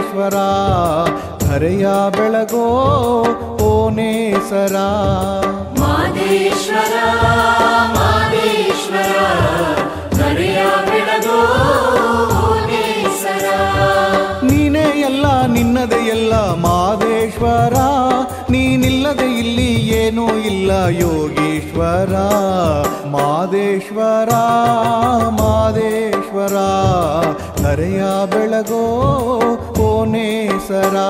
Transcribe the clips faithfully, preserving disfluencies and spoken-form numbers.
ಮಾದೇಶ್ವರ ಧರೆಯ ಬೆಳಗೋ ಓನೇಸರ ಮಾದೇಶ್ವರ ಮಾದೇಶ್ವರ ಧರೆಯ ಬೆಳಗೋ ಓನೇಸರ ನೀನೇ ಎಲ್ಲ ನಿನ್ನದೇ ಎಲ್ಲ ಮಾದೇಶ್ವರ ನೀನಿಲ್ಲದೆ ಇಲ್ಲಿ ಏನೂ ಇಲ್ಲ ಯೋಗೀಶ್ವರ ಮಾದೇಶ್ವರ ಮಾದೇಶ್ವರ ಧರೆಯ ಬೆಳಗೋ ಓನೇಸರ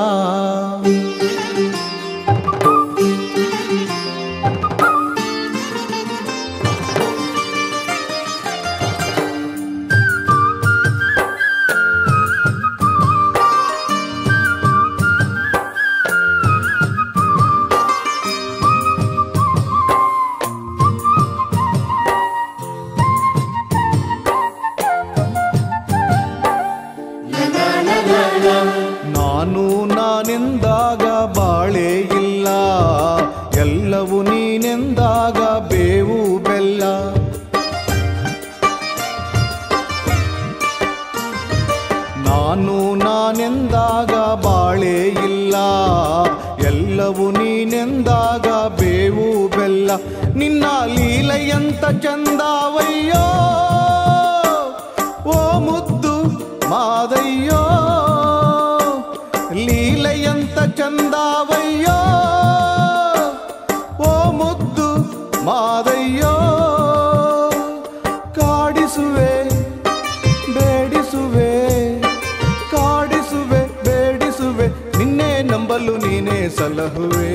ನಾನು ನಾನೆಂದಾಗ ಬಾಳೆ ಇಲ್ಲ ಎಲ್ಲವೂ ನೀನೆಂದಾಗ ಬೇವು ಬೆಲ್ಲ ನಾನು ನಾನೆಂದಾಗ ಬಾಳೆ ಇಲ್ಲ ಎಲ್ಲವೂ ನೀನೆಂದಾಗ ಬೇವು ಬೆಲ್ಲ ನಿನ್ನ ಲೀಲೆಯಂತ ಚಂದಾವಯ್ಯೋ ಓ ಮುದ್ದು ಮಾದಯ್ಯೋ ಲೀಲೆಯಂತ ಚಂದಾವಯ್ಯೋ ಓ ಮುದ್ದು ಮಾದಯ್ಯೋ ಕಾಡಿಸುವೆ ಬೇಡಿಸುವೆ ಕಾಡಿಸುವೆ ಬೇಡಿಸುವೆ ನಿನ್ನೆ ನಂಬಲು ನೀನೇ ಸಲಹುವೆ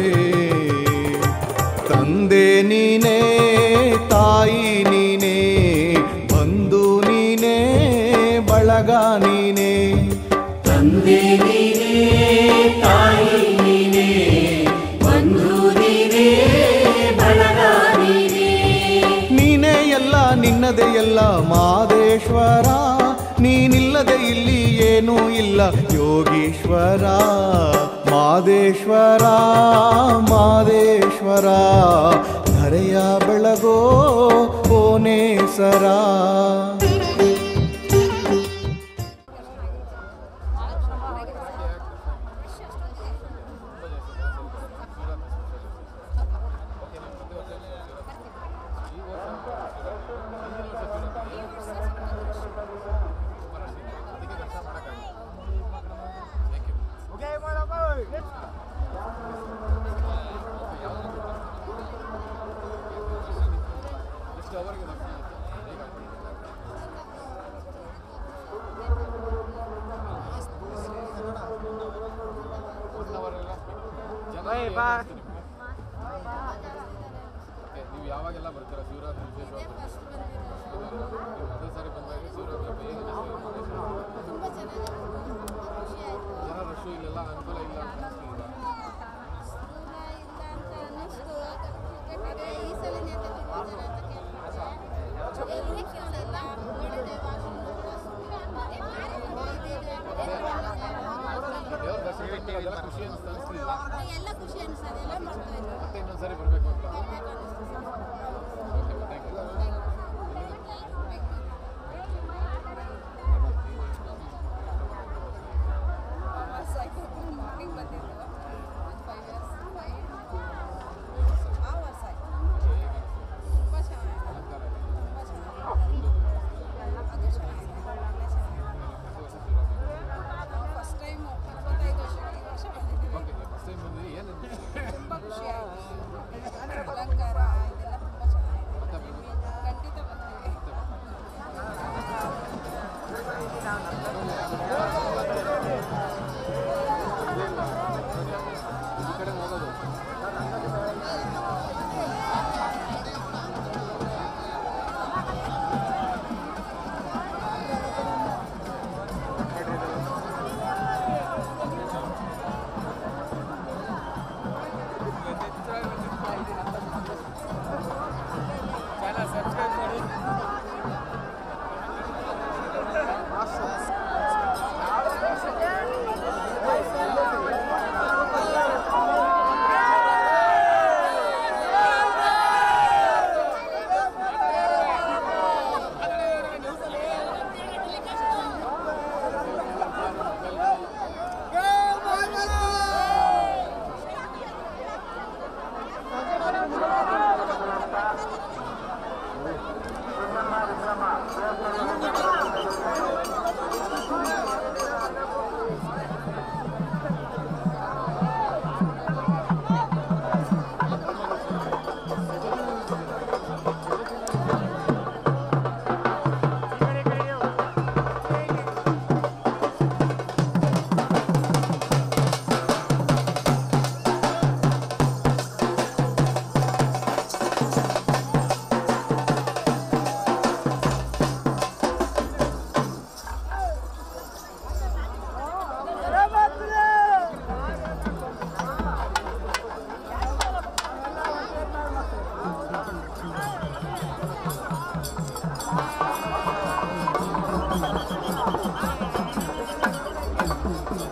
ತಂದೆ ನೀನೇ ತಾಯಿ ನೀನೇ ಬಂಧು ನೀನೇ ಬಳಗ ನೀನೇ ತಂದೆ ನೀನೇ ತಾಯಿ ನೀನೇ ಬಂಧು ನೀನೇ ಬಳಗ ನೀನೇ ನೀನೇ ಎಲ್ಲ ನಿನ್ನದೇ ಎಲ್ಲ ಮಾದೇಶ್ವರ ನೀನಿಲ್ಲದೆ ಇಲ್ಲಿ ಏನೂ ಇಲ್ಲ ಯೋಗೀಶ್ವರ ಮಾದೇಶ್ವರ ಮಾದೇಶ್ವರ ಧರೆಯ ಬೆಳಗೋ ಓನೇಸರ ನೀವು ಯಾವಾಗೆಲ್ಲ ಬರ್ತೀರಾ ಶಿವರಾತ್ರಿ ಅದೇ ಸಾರಿ ಬಂದಾಗ ಶಿವರಾತ್ರಿ ಜನ ರಶು ಇಲ್ಲೆಲ್ಲ ಅನುಕೂಲ ಇಲ್ಲ ದೇವ್ರ ದರ್ಶನ ಅದೆಲ್ಲ ಖುಷಿ ಅನಿಸ್ತಿಲ್ಲ ಎಲ್ಲ ಖುಷಿ ಅನಿಸ್ತದೆ ಎಲ್ಲ ಮಾಡ್ತಾ ಇದ್ದಾರೆ ಮತ್ತೆ ಇನ್ನೊಂದ್ಸರಿ ಬರಬೇಕು ಅಂತ ತುಂಬ ಖುಷಿ ಆಯಿತು ಅಲಂಕಾರ ಇದೆಲ್ಲ ತುಂಬ ಚೆನ್ನಾಗಿದೆ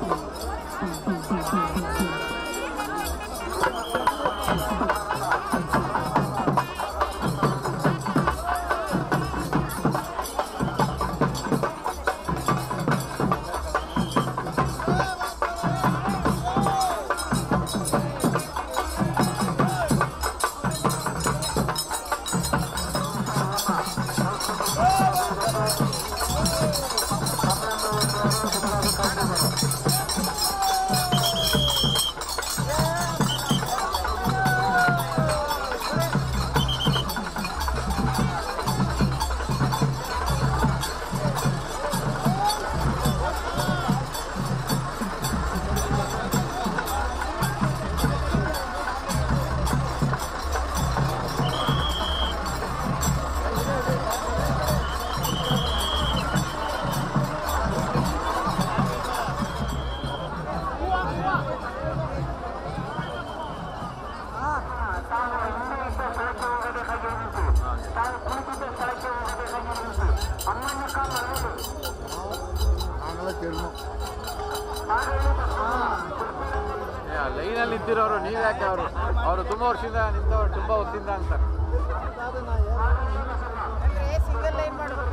ಲೈನಲ್ಲಿ ನಿಂತಿರೋರು ನೀವ್ಯಾಕೆ ಅವರು ಅವರು ತುಂಬ ವರ್ಷದಿಂದ ನಿಂತವ್ರು ತುಂಬ ಹೊತ್ತಿಂದ ಅಂತಾರೆ. ಸಿಂಗಲ್ ಲೈನ್ ಮಾಡಬೇಕು.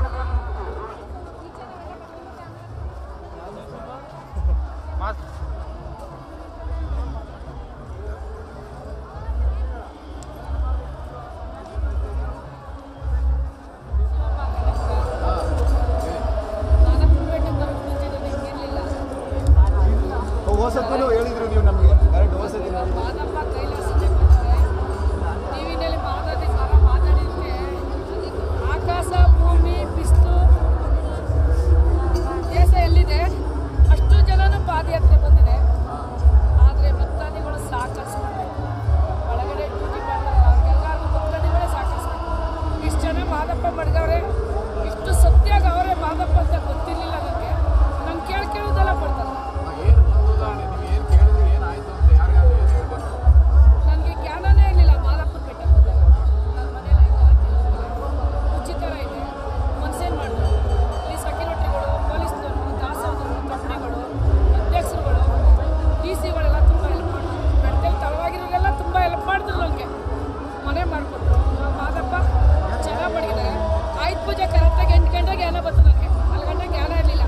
ಹೊಸದನ್ನು ಹೇಳಿದ್ರು ನೀವು ನಮಗೆ ಎರಡು ಹೊಸದಿ ಮಾದಪ್ಪ ಕೈಲಾಸಕ್ಕೆ ಟಿವಿನಲ್ಲಿ ಮಾತಾಡಿ ಸರ ಮಾತಾಡಿದ್ರೆ ಆಕಾಶ ಭೂಮಿ ಬಿಸಿಲು ದೇಶ ಎಲ್ಲಿದೆ ಅಷ್ಟು ಜನನು ಪಾದಯಾತ್ರೆ ಬಂದಿದೆ. ಆದರೆ ಭಕ್ತಾದಿಗಳು ಸಾಕರಿಸ್ಬೇಕು, ಒಳಗಡೆ ಡ್ಯೂಟಿ ಮಾಡ್ತಾರೆ ಅವ್ರಿಗೆಲ್ಲರಿಗೂ ಭಕ್ತಾದಿಗಳೇ ಸಾಕರಿಸ್ಬೇಕು. ಇಷ್ಟು ಜನ ಮಾದಪ್ಪ ಮಡ್ಗವ್ರೆ, ಇಷ್ಟು ಸತ್ಯಾಗ ಅವರೇ ಮಾದಪ್ಪ ಅಂತ ಗೊತ್ತಿರಲಿಲ್ಲ ನನಗೆ. ನಂಗೆ ಕೇಳಿ ಕೇಳೋದೆಲ್ಲ ಕೊಡ್ತಾರೆ. ನನಗೆ ಜ್ಞಾನನೇ ಇರಲಿಲ್ಲ ಮಾದಪ್ಪನ ಬೆಟ್ಟ ಬಂದಾಗ. ನನ್ನ ಮನೇಲಿ ಉಚಿತ ಇದೆ ಮನ್ಸೇನು ಮಾಡಿದ್ರು. ಇಲ್ಲಿ ಸೆಕ್ಯೂರಿಟಿಗಳು, ಪೊಲೀಸ್ನವರು, ದಾಸೋಹರು, ಕಂಪ್ನಿಗಳು, ಅಧ್ಯಕ್ಷರುಗಳು, ಡಿ ಸಿಗಳೆಲ್ಲ ತುಂಬ ಹೆಲ್ಪ್ ಮಾಡಿದ್ರು. ಬೆಟ್ಟದಲ್ಲಿ ತಳವಾಗಿರೋರೆಲ್ಲ ತುಂಬ ಹೆಲ್ಪ್ ಮಾಡಿದ್ರು. ನನಗೆ ಮನೆ ಮಾಡಿಕೊಟ್ರು. ಮಾದಪ್ಪ ಚೆನ್ನಾಗಿ ಮಡಗಿದ್ದಾರೆ. ಆಯ್ತು ಪೂಜೆ ಕರೆಕ್ಟಾಗಿ ಎಂಟು ಗಂಟೆಗೆ ಜ್ಞಾನ ಬಂತು. ನನಗೆ ನಾಲ್ಕು ಗಂಟೆಗೆ ಜ್ಞಾನ ಇರಲಿಲ್ಲ.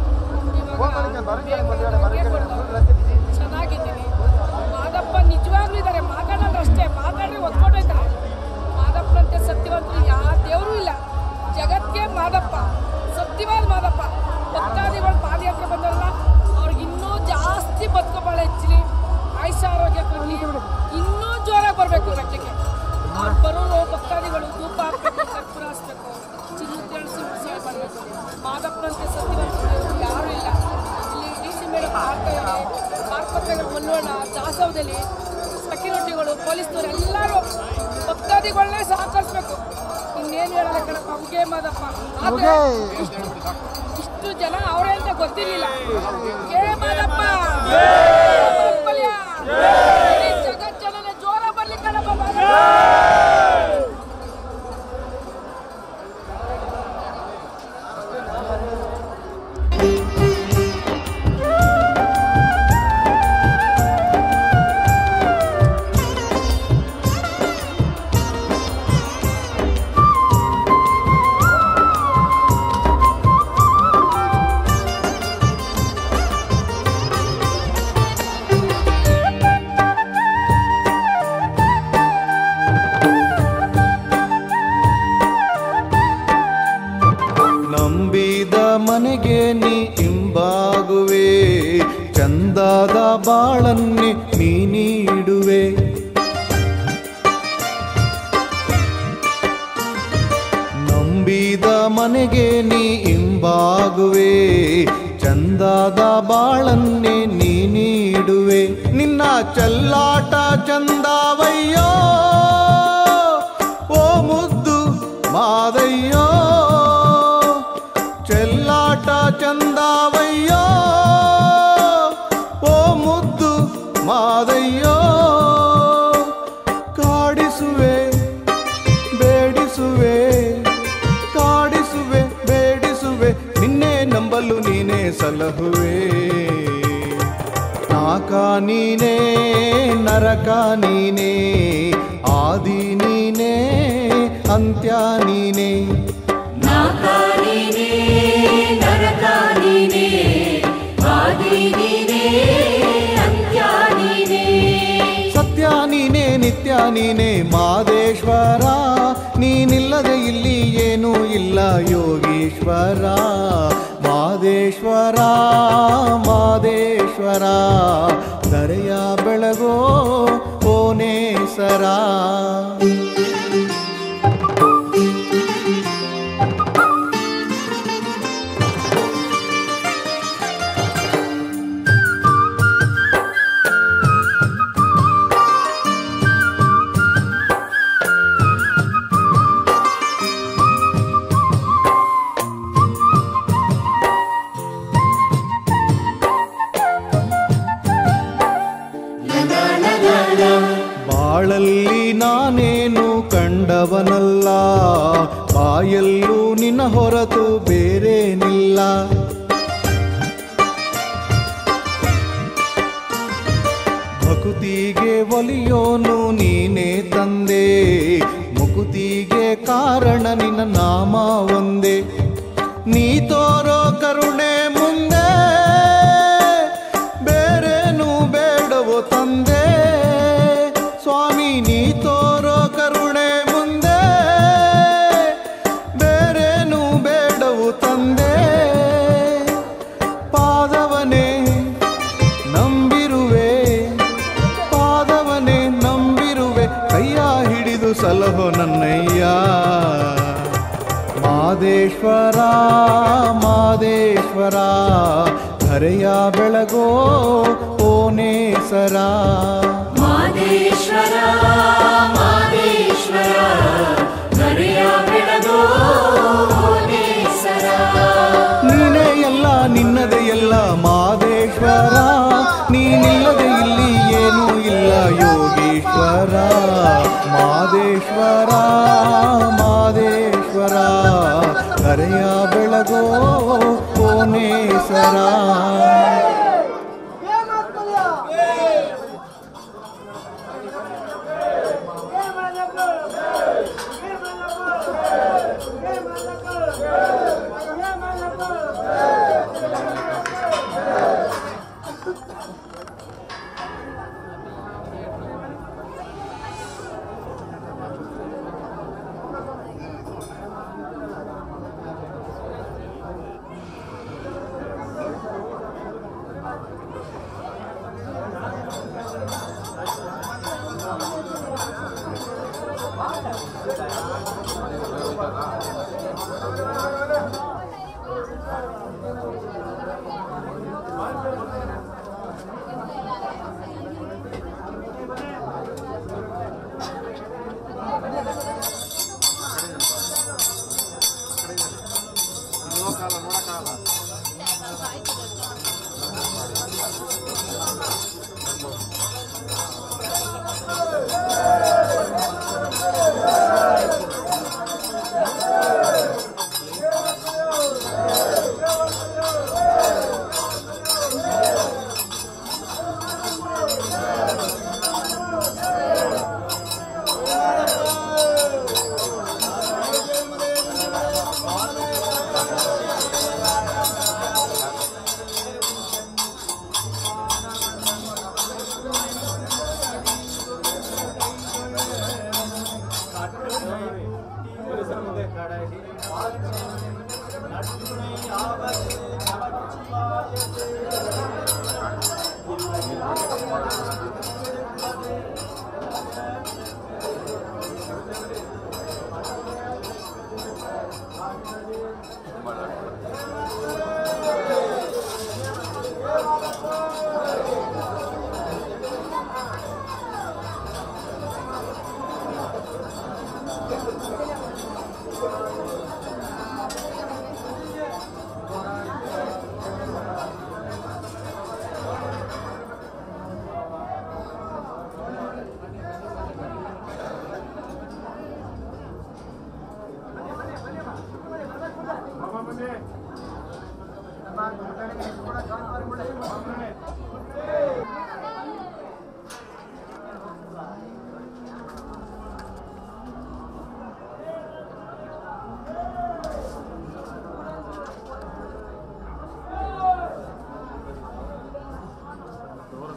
ಚೆನ್ನಾಗಿದ್ದೀನಿ. ಮಾದಪ್ಪ ನಿಜವಾಗ್ಲೂ ಇದ್ದಾರೆ, ಮಾತಾಡೋದು ಅಷ್ಟೇ. ಮಾತಾಡಿ ಒದ್ಕೊಂಡೋಯ್ತಾರೆ. ಮಾದಪ್ಪನಂತೆ ಸತ್ಯವಂತರು ಯಾವ ದೇವರು ಇಲ್ಲ ಜಗತ್ತಿಗೆ. ಮಾದಪ್ಪ ಸತ್ಯವಾದ ಮಾದಪ್ಪ. ಭಕ್ತಾದಿಗಳು ಪಾದಯಾತ್ರೆ ಬಂದವರಲ್ಲ ಅವ್ರಿಗೆ ಇನ್ನೂ ಜಾಸ್ತಿ ಬದುಕೋಬಾಳ ಹೆಚ್ಚಲಿ, ಆಯುಷ ಆರೋಗ್ಯ ಕೊಡಲಿ, ಇನ್ನೂ ಜೋರಾಗಿ ಬರಬೇಕು ಬೆಟ್ಟಕ್ಕೆ. ಬರೋರು ಭಕ್ತಾದಿಗಳು ಧೂಪ ಹಾಕ್ಬೇಕು, ಕರ್ಪೂರ ಹಾಸ್ಬೇಕು, ಚಿನ್ನ ಸೇವೆ ಮಾಡಬೇಕು. ಮಾದಪ್ಪನಂತೆ ಸತ್ಯವಂತರು ಯಾರೂ ಇಲ್ಲ. ಇಲ್ಲಿ ಡಿ ಸಿ ಮೇಡಮ್ ಮಾಡ್ತಾ ಇದ್ದಾರೆ. ಮಾರುಕಟ್ಟೆಗಳು ಮಲ್ಲೋಣ, ದಾಸೋಹದಲ್ಲಿ ಸೆಕ್ಯೂರಿಟಿಗಳು, ಪೊಲೀಸ್ನವರು ಎಲ್ಲರೂ ಭಕ್ತಾದಿಗಳನ್ನೇ ಸಹಕರಿಸ್ಬೇಕು. ಇನ್ನೇನು ಹೇಳಲ್ಲ ಕಣಪ್ಪ. ಅವ್ಗೆ ಮಾದಪ್ಪ ಆದರೆ ಇಷ್ಟು ಇಷ್ಟು ಜನ ಅವರೇ ಅಂತ ಗೊತ್ತಿರಲಿಲ್ಲ. ಹೇ ಮಾದಪ್ಪ ಜಗತ್ ಜನನೇ ಜೋರ ಬರ್ಲಿ ಕಣಪ್ಪ. ನಂಬಿದ ಮನೆಗೆ ನೀ ಹಿಂಬಾಗುವೆ, ಚಂದಾದ ಬಾಳನ್ನೇ ನೀ ನೀಡುವೆ. ನಂಬಿದ ಮನೆಗೆ ನೀ ಹಿಂಬಾಗುವೆ, ಚಂದಾದ ಬಾಳನ್ನೇ ನೀ ನೀಡುವೆ. ನಿನ್ನ ಚಲ್ಲಾಟ ಚಂದಾವಯ್ಯೋ ಓ ಮುದ್ದು ಮಾದಯ್ಯೋ, ಚೆಲ್ಲಾಟ ಚಂದಾವಯ್ಯೋ ಓ ಮುದ್ದು ಮಾದಯ್ಯೋ. ಕಾಡಿಸುವೆ ಬೇಡಿಸುವೆ, ಕಾಡಿಸುವೆ ಬೇಡಿಸುವೆ, ನಿನ್ನೆ ನಂಬಲು ನೀನೇ ಸಲಹುವೆ. ನಾಕ ನೀನೇ ನರಕ ನೀನೇ ಆದಿ ನೀನೇ ಅಂತ್ಯ ನೀನೇ ನಾಕ ನೀನೇ ನರಕ ನೀನೇ ಆದಿ ನೀನೇ ಅಂತ್ಯ ನೀನೇ ಸತ್ಯ ನೀನೇ ನಿತ್ಯ ನೀನೇ ಮಾದೇಶ್ವರ ನೀನಿಲ್ಲದೆ ಇಲ್ಲಿ ಏನೂ ಇಲ್ಲ ಯೋಗೀಶ್ವರ ಮಾದೇಶ್ವರ ಮಾದೇಶ್ವರ ಧರೆಯ ಬೆಳಗೋ ಓನೇಸರ ಬಾಳಲ್ಲಿ ನಾನೇನು ಕಂಡವನಲ್ಲ ಬಾಯಲ್ಲೂ ನಿನ್ನ ಹೊರತು ಬೇರೇನಿಲ್ಲ ಭಕುತಿಗೆ ಒಲಿಯೋನು ನೀನೇ ತಂದೆ ಮುಕುತಿಗೆ ಕಾರಣ ನಿನ್ನ ನಾಮ ಒಂದೇ ನೀ ತೋರೋ ಕರುಣೆ ಮುಂದೆ ಬೇರೇನು ಬೇಡವೋ ತಂದೆ ಸ್ವಾಮಿ ನೀ ತೋರೋ ಕರುಣೆ ಮುಂದೆ ಬೇರೇನು ಬೇಡವು ತಂದೆ ಪಾದವನೇ ನಂಬಿರುವೆ ಪಾದವನೇ ನಂಬಿರುವೆ ಕೈಯ ಹಿಡಿದು ಸಲಹೋ ನನ್ನಯ್ಯ ಮಾದೇಶ್ವರ ಮಾದೇಶ್ವರ ಧರೆಯ ಬೆಳಗೋ ಓನೇಸರ ಮಾದೇಶ್ವರ ಮಾದೇಶ್ವರ ಧರೆಯ ಬೆಳಗೋ ಓನೇಸರ ನೀನೇ ಎಲ್ಲ ನಿನ್ನದೇ ಎಲ್ಲ ಮಾದೇಶ್ವರ ನೀನಿಲ್ಲದೆ ಇಲ್ಲಿ ಏನೂ ಇಲ್ಲ ಯೋಗೀಶ್ವರ ಮಾದೇಶ್ವರ ಮಾದೇಶ್ವರ ಧರೆಯ ಬೆಳಗೋ ಓನೇಸರ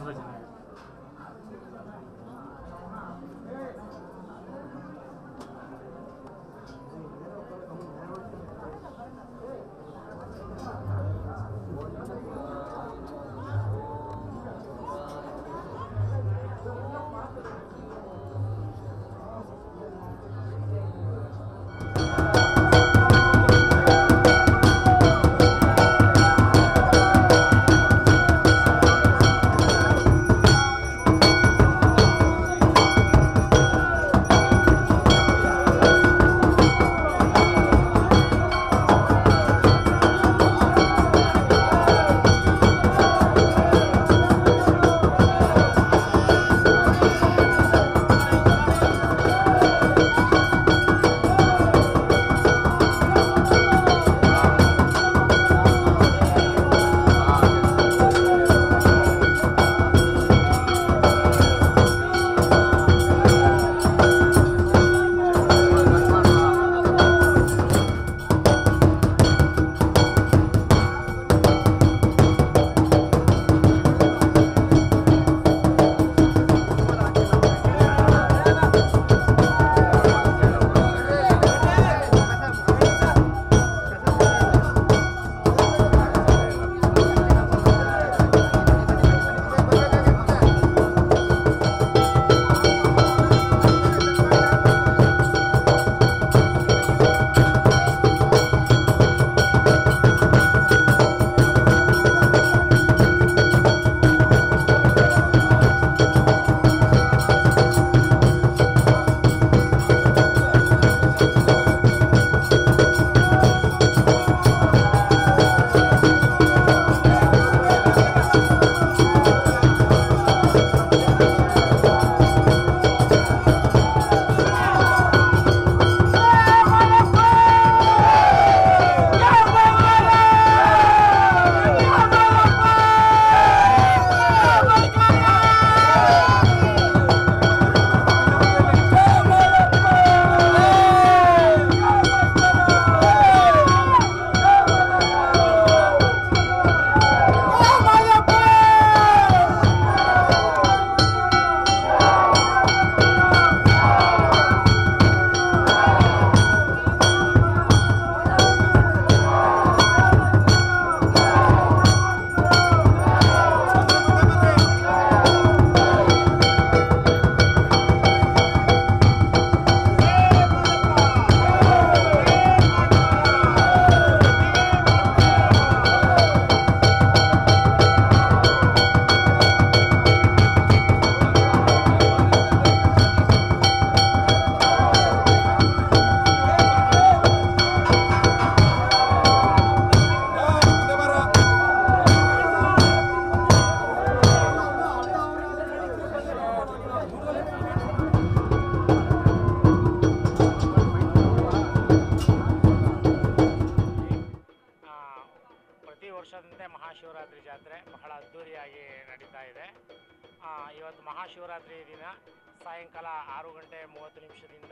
ತುಂಬ ಚೆನ್ನಾಗಿದೆ. ಮಹಾಶಿವರಾತ್ರಿ ಜಾತ್ರೆ ಬಹಳ ಅದ್ಧೂರಿಯಾಗಿ ನಡೀತಾ ಇದೆ. ಇವತ್ತು ಮಹಾಶಿವರಾತ್ರಿ ದಿನ ಸಾಯಂಕಾಲ ಆರು ಗಂಟೆ ಮೂವತ್ತು ನಿಮಿಷದಿಂದ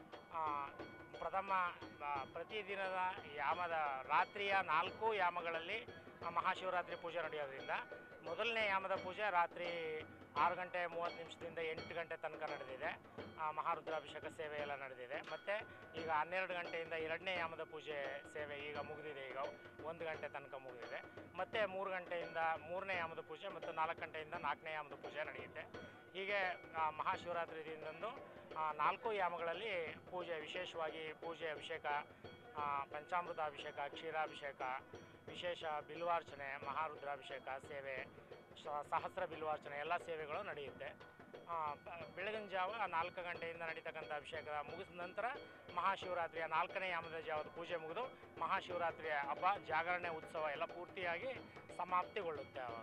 ಪ್ರಥಮ ಪ್ರತಿದಿನದ ಯಾಮದ ರಾತ್ರಿಯ ನಾಲ್ಕು ಯಾಮಗಳಲ್ಲಿ ಮಹಾಶಿವರಾತ್ರಿ ಪೂಜೆ ನಡೆಯೋದ್ರಿಂದ ಮೊದಲನೇ ಯಾಮದ ಪೂಜೆ ರಾತ್ರಿ ಆರು ಗಂಟೆ ಮೂವತ್ತು ನಿಮಿಷದಿಂದ ಎಂಟು ಗಂಟೆ ತನಕ ನಡೆದಿದೆ. ಮಹಾರುದ್ರಾಭಿಷೇಕ ಸೇವೆ ಎಲ್ಲ ನಡೆದಿದೆ. ಮತ್ತು ಈಗ ಹನ್ನೆರಡು ಗಂಟೆಯಿಂದ ಎರಡನೇ ಯಾಮದ ಪೂಜೆ ಸೇವೆ ಈಗ ಮುಗಿದಿದೆ. ಈಗ ಒಂದು ಗಂಟೆ ತನಕ ಮುಗಿದಿದೆ. ಮತ್ತು ಮೂರು ಗಂಟೆಯಿಂದ ಮೂರನೇ ಯಾಮದ ಪೂಜೆ ಮತ್ತು ನಾಲ್ಕು ಗಂಟೆಯಿಂದ ನಾಲ್ಕನೇ ಯಾಮದ ಪೂಜೆ ನಡೆಯುತ್ತೆ. ಹೀಗೆ ಮಹಾಶಿವರಾತ್ರಿ ದಿನದಂದು ನಾಲ್ಕು ಯಾಮಗಳಲ್ಲಿ ಪೂಜೆ, ವಿಶೇಷವಾಗಿ ಪೂಜೆ, ಅಭಿಷೇಕ, ಪಂಚಾಮೃತ ಅಭಿಷೇಕ, ಕ್ಷೀರಾಭಿಷೇಕ, ವಿಶೇಷ ಬಿಲ್ವಾರ್ಚನೆ, ಮಹಾರುದ್ರಾಭಿಷೇಕ ಸೇವೆ, ಸಹಸ್ರ ಬಿಲ್ವಾರ್ಚನೆ ಎಲ್ಲ ಸೇವೆಗಳು ನಡೆಯುತ್ತೆ. ಬೆಳಗಿನ ಜಾವ ನಾಲ್ಕು ಗಂಟೆಯಿಂದ ನಡೀತಕ್ಕಂಥ ಅಭಿಷೇಕ ಮುಗಿದ ನಂತರ ಮಹಾಶಿವರಾತ್ರಿಯ ನಾಲ್ಕನೇ ಯಾಮದ ಜಾವದ ಪೂಜೆ ಮುಗಿದು ಮಹಾಶಿವರಾತ್ರಿಯ ಹಬ್ಬ, ಜಾಗರಣೆ, ಉತ್ಸವ ಎಲ್ಲ ಪೂರ್ತಿಯಾಗಿ ಸಮಾಪ್ತಿಗೊಳ್ಳುತ್ತೆ. ಆವಾಗ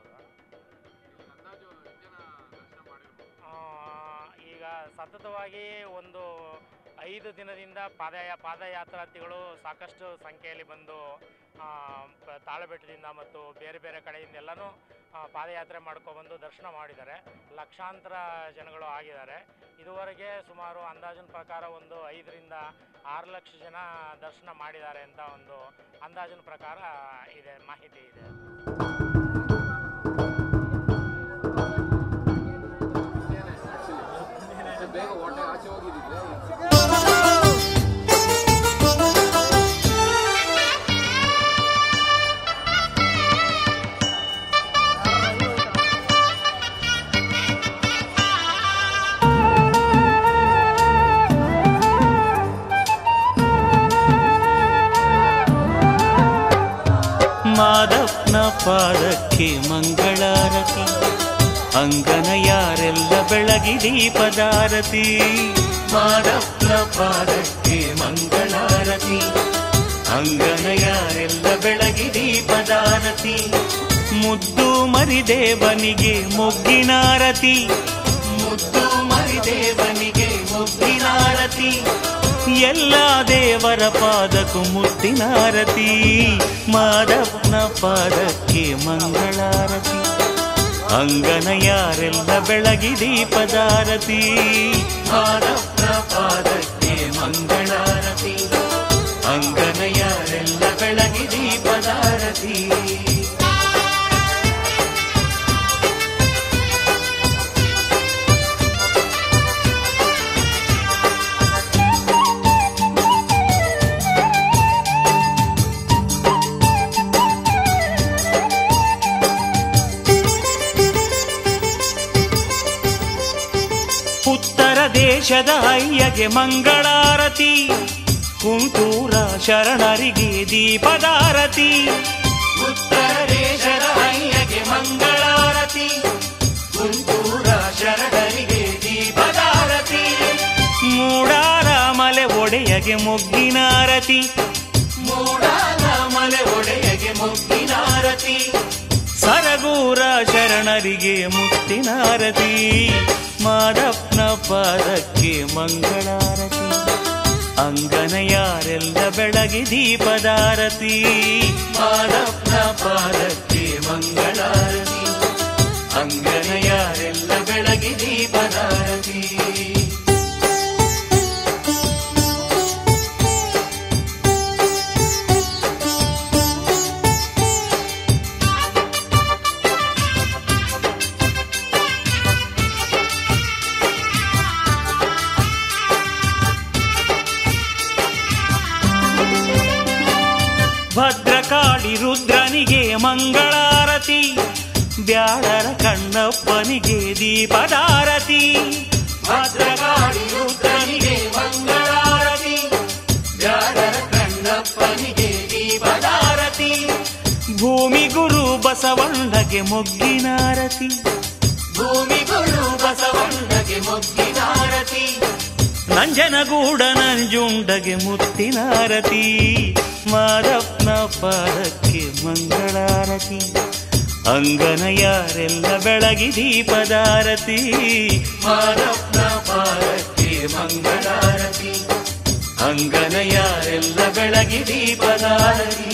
ಈಗ ಸತತವಾಗಿ ಒಂದು ಐದು ದಿನದಿಂದ ಪಾದಯ ಪಾದಯಾತ್ರಾರ್ಥಿಗಳು ಸಾಕಷ್ಟು ಸಂಖ್ಯೆಯಲ್ಲಿ ಬಂದು ತಾಳಬೆಟ್ಟದಿಂದ ಮತ್ತು ಬೇರೆ ಬೇರೆ ಕಡೆಯಿಂದ ಎಲ್ಲನೂ ಪಾದಯಾತ್ರೆ ಮಾಡ್ಕೊಬಂದು ದರ್ಶನ ಮಾಡಿದ್ದಾರೆ. ಲಕ್ಷಾಂತರ ಜನಗಳು ಆಗಿದ್ದಾರೆ. ಇದುವರೆಗೆ ಸುಮಾರು ಅಂದಾಜಿನ ಪ್ರಕಾರ ಒಂದು ಐದರಿಂದ ಆರು ಲಕ್ಷ ಜನ ದರ್ಶನ ಮಾಡಿದ್ದಾರೆ ಅಂತ ಒಂದು ಅಂದಾಜಿನ ಪ್ರಕಾರ ಇದೆ, ಮಾಹಿತಿ ಇದೆ. ಮಾದಪ್ಪನ ಪಾದಕ್ಕೆ ಮಂಗಳಾರತಿ, ಅಂಗನ ಯಾರೆಲ್ಲ ಬೆಳಗಿ ದೀಪದಾರತಿ. ಮಾದಪ್ಪನ ಪಾದಕ್ಕೆ ಮಂಗಳಾರತಿ, ಅಂಗನ ಯಾರೆಲ್ಲ ಬೆಳಗಿ ದೀಪದಾರತಿ. ಮುದ್ದು ಮರಿದೇವನಿಗೆ ಮೊಗ್ಗಿನಾರತಿ, ಮುದ್ದು ಮರಿದೇವನಿಗೆ ಮೊಗ್ಗಿನಾರತಿ. ಎಲ್ಲ ದೇವರ ಪಾದಕ್ಕೂ ಮುತ್ತಿನಾರತಿ, ಮಾದಪ್ಪನ ಪಾದಕ್ಕೆ ಮಂಗಳಾರತಿ, ಅಂಗನ ಯಾರೆಲ್ಲ ಬೆಳಗಿ ದೀಪದಾರತಿ. ಮಾದಪ್ಪನ ಪಾದಕ್ಕೆ ಮಂಗಳಾರತಿ, ಅಂಗನ ಯಾರೆಲ್ಲ ಬೆಳಗಿ ದೀಪದಾರತಿ. ಉತ್ತರ ದೇಶದ ಅಯ್ಯಗೆ ಮಂಗಳಾರತಿ, ಕುಂಟೂರ ಶರಣರಿಗೆ ದೀಪದಾರತಿ. ಉತ್ತರ ದೇಶದ ಅಯ್ಯಗೆ ಮಂಗಳಾರತಿ, ಕುಂಟೂರ ಶರಣರಿಗೆ ದೀಪದಾರತಿ. ಮೂಡಾರ ಮಲೆ ಒಡೆಯಗೆ ಮೊಗ್ಗಿನಾರತಿ, ಮೂಡಾರ ಮಲೆ ಒಡೆಯಗೆ ಮೊಗ್ಗಿನಾರತಿ. ಸರಗೂರ ಶರಣರಿಗೆ ಮುತ್ತಿನಾರತಿ, ಮಾದಪ್ಪನ ಪಾದಕ್ಕೆ ಮಂಗಳಾರತಿ, ಅಂಗನ ಯಾರೆಲ್ಲ ಬೆಳಗಿ ದೀಪದಾರತಿ. ಮಾದಪ್ಪನ ಪಾದಕ್ಕೆ ಮಂಗಳಾರತಿ, ಅಂಗನ ಯಾರೆಲ್ಲ ಬೆಳಗಿ ದೀಪದಾರತಿ. ಭದ್ರಕಾಳಿ ರುದ್ರನಿಗೆ ಮಂಗಳಾರತಿ, ಬ್ಯಾಡರ ಕಣ್ಣಪ್ಪನಿಗೆ ದೀಪದಾರತಿ. ಭದ್ರಕಾಳಿ ರುದ್ರನಿಗೆ ಮಂಗಳಾರತಿ, ಬ್ಯಾಡರ ಕಣ್ಣಪ್ಪನಿಗೆ ದೀಪದಾರತಿ. ಭೂಮಿ ಗುರು ಬಸವಣ್ಣಗೆ ಮೊಗ್ಗಿನಾರತಿ, ಭೂಮಿ ಗುರು ಬಸವಣ್ಣಗೆ ಮೊಗ್ಗಿನಾರತಿ. ನಂಜನಗೂಡ ನಂಜುಂಡಗೆ ಮುತ್ತಿನಾರತಿ, ಮಾದಪ್ಪನ ಪಾದಕ್ಕೆ ಮಂಗಳಾರತಿ, ಅಂಗನ ಯಾರೆಲ್ಲ ಬೆಳಗಿ ದೀಪದಾರತಿ. ಮಾದಪ್ಪನ ಪಾದಕ್ಕೆ ಮಂಗಳಾರತಿ, ಅಂಗನ ಯಾರೆಲ್ಲ ಬೆಳಗಿ ದೀಪದಾರತಿ.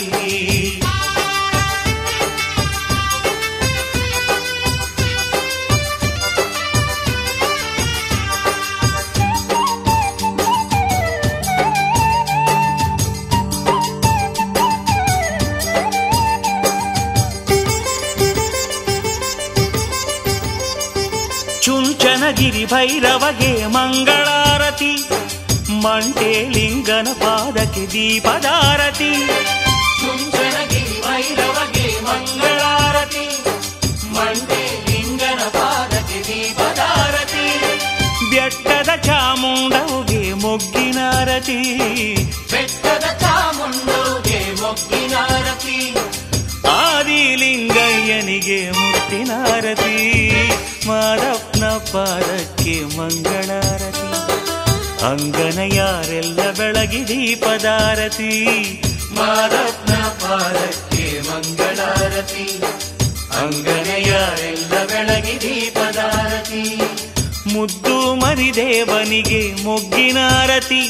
ಚುಂಚನಗಿರಿ ಭೈರವಗೆ ಮಂಗಳಾರತಿ, ಮಂಟೇಲಿಂಗನ ಪಾದಕ್ಕೆ ದೀಪದಾರತಿ. ಚುಂಚನಗಿರಿ ಭೈರವಗೆ ಮಂಗಳಾರತಿ, ಮಂಟೇಲಿಂಗನ ಪಾದಕ್ಕೆ ದೀಪದಾರತಿ. ಬೆಟ್ಟದ ಚಾಮುಂಡವುಗೆ ಮೊಗ್ಗಿನಾರತಿ, ಬೆಟ್ಟದ ಚಾಮುಂಡವುಗೆ ಮೊಗ್ಗಿನಾರತಿ. ಆದಿಲಿಂಗಯ್ಯನಿಗೆ ಮುತ್ತಿನಾರತಿ, ಮಾದಪ್ಪನ ಪಾದಕ್ಕೆ ಮಂಗಳಾರತಿ, ಅಂಗನ ಯಾರೆಲ್ಲ ಬೆಳಗಿ ದೀಪದಾರತಿ. ಮಾದಪ್ಪನ ಪಾದಕ್ಕೆ ಮಂಗಳಾರತಿ, ಅಂಗನ ಯಾರೆಲ್ಲ ಬೆಳಗಿ ದೀಪದಾರತಿ. ಮುದ್ದು ಮರಿದೇವನಿಗೆ ಮೊಗ್ಗಿನಾರತಿ.